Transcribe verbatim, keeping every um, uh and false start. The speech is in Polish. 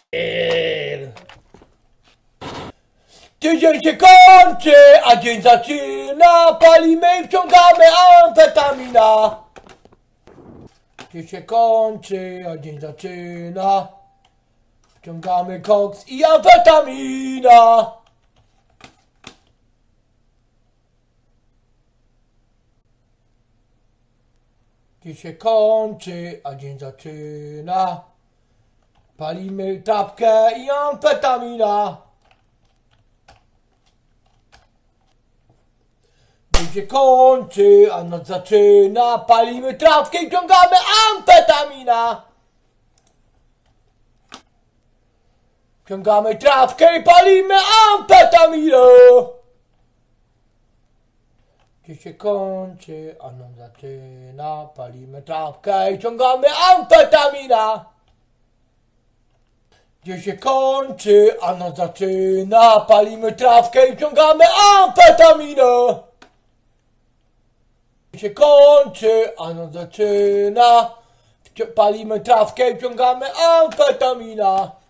Tydzień się kończy, a dzień zaczyna. Palimy i wciągamy amfetamina. Dzień się kończy, a dzień zaczyna. Wciągamy koks i amfetamina. Dzień się kończy, a dzień zaczyna. Palimy trawkę i amfetamina. Dzień się kończy, a noc zaczyna. Palimy trawkę i wciągamy amfetamina. Wciągamy trawkę i palimy amfetaminę. Dzień się kończy, a noc zaczyna. Palimy trawkę i wciągamy amfetamina. Dzień się kończy, a noc zaczyna. Palimy trawkę i wciągamy amfetaminę. Dzień się kończy, a noc zaczyna. Palimy trawkę i wciągamy amfetamina.